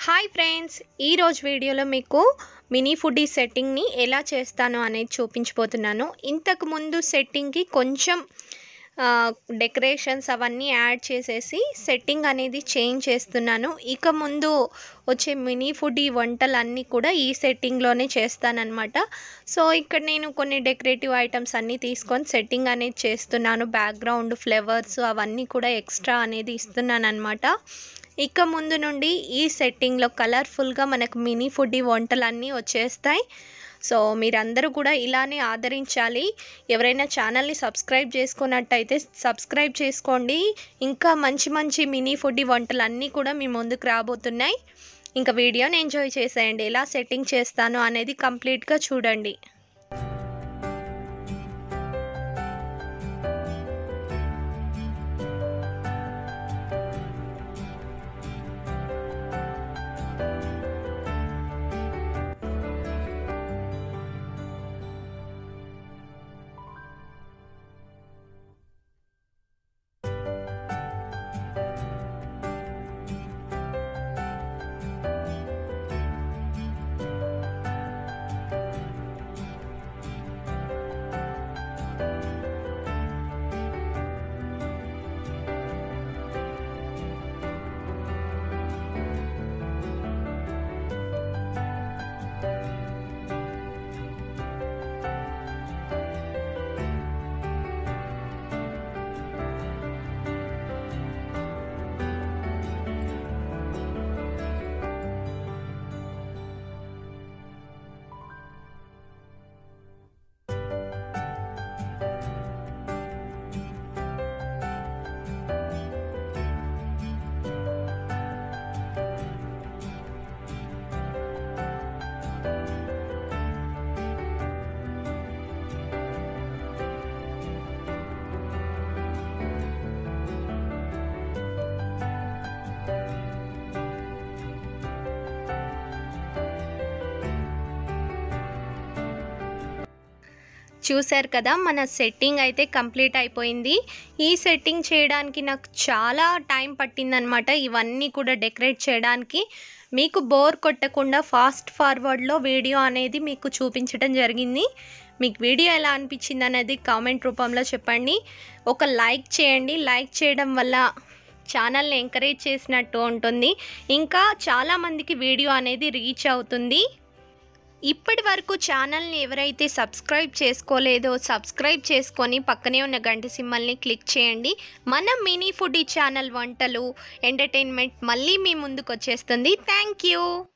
Hi friends, ఈరోజు వీడియోలో మీకు మినీ ఫుడీ సెట్టింగ్ని ఎలా చేస్తానో అనేది చూపించబోతున్నాను. ఇంతకు ముందు సెట్టింగ్కి కొంచెం డెకరేషన్స్ అవన్నీ యాడ్ చేసేసి సెట్టింగ్ అనేది చేంజ్ చేస్తున్నాను. ఇక ముందు వచ్చే మినీ ఫుడీ వంటలన్నీ కూడా ఈ సెట్టింగ్లోనే చేస్తానన్నమాట. సో ఇక్కడ నేను కొన్ని డెకరేటివ్ ఐటమ్స్ అన్నీ తీసుకొని సెట్టింగ్ అనేది చేస్తున్నాను. బ్యాక్గ్రౌండ్ ఫ్లవర్స్ అవన్నీ కూడా ఎక్స్ట్రా అనేది ఇస్తున్నాను అనమాట. ఇక ముందు నుండి ఈ సెట్టింగ్లో కలర్ఫుల్గా మనకు మినీ ఫుడీ వంటలన్నీ వచ్చేస్తాయి. సో మీరందరూ కూడా ఇలానే ఆదరించాలి. ఎవరైనా ఛానల్ని సబ్స్క్రైబ్ చేసుకున్నట్టయితే సబ్స్క్రైబ్ చేసుకోండి. ఇంకా మంచి మంచి మినీ ఫుడీ వంటలన్నీ కూడా మీ ముందుకు రాబోతున్నాయి. ఇంకా వీడియోని ఎంజాయ్ చేసేయండి. ఎలా సెట్టింగ్ చేస్తాను అనేది కంప్లీట్గా చూడండి. చూశారు కదా, మన సెట్టింగ్ అయితే కంప్లీట్ అయిపోయింది. ఈ సెట్టింగ్ చేయడానికి నాకు చాలా టైం పట్టిందనమాట. ఇవన్నీ కూడా డెకరేట్ చేయడానికి మీకు బోర్ కొట్టకుండా ఫాస్ట్ ఫార్వర్డ్లో వీడియో అనేది మీకు చూపించడం జరిగింది. మీకు వీడియో ఎలా అనిపించింది అనేది కామెంట్ రూపంలో చెప్పండి. ఒక లైక్ చేయండి. లైక్ చేయడం వల్ల ఛానల్ని ఎంకరేజ్ చేసినట్టు ఉంటుంది. ఇంకా చాలామందికి వీడియో అనేది రీచ్ అవుతుంది. ఇప్పటి వరకు ఛానల్ని ఎవరైతే సబ్స్క్రైబ్ చేసుకోలేదో సబ్స్క్రైబ్ చేసుకొని పక్కనే ఉన్న గంట సింబల్ని క్లిక్ చేయండి. మన మినీ ఫుడీ ఛానల్ వంటలు ఎంటర్టైన్మెంట్ మళ్ళీ మీ ముందుకు వచ్చేస్తుంది. Thank you.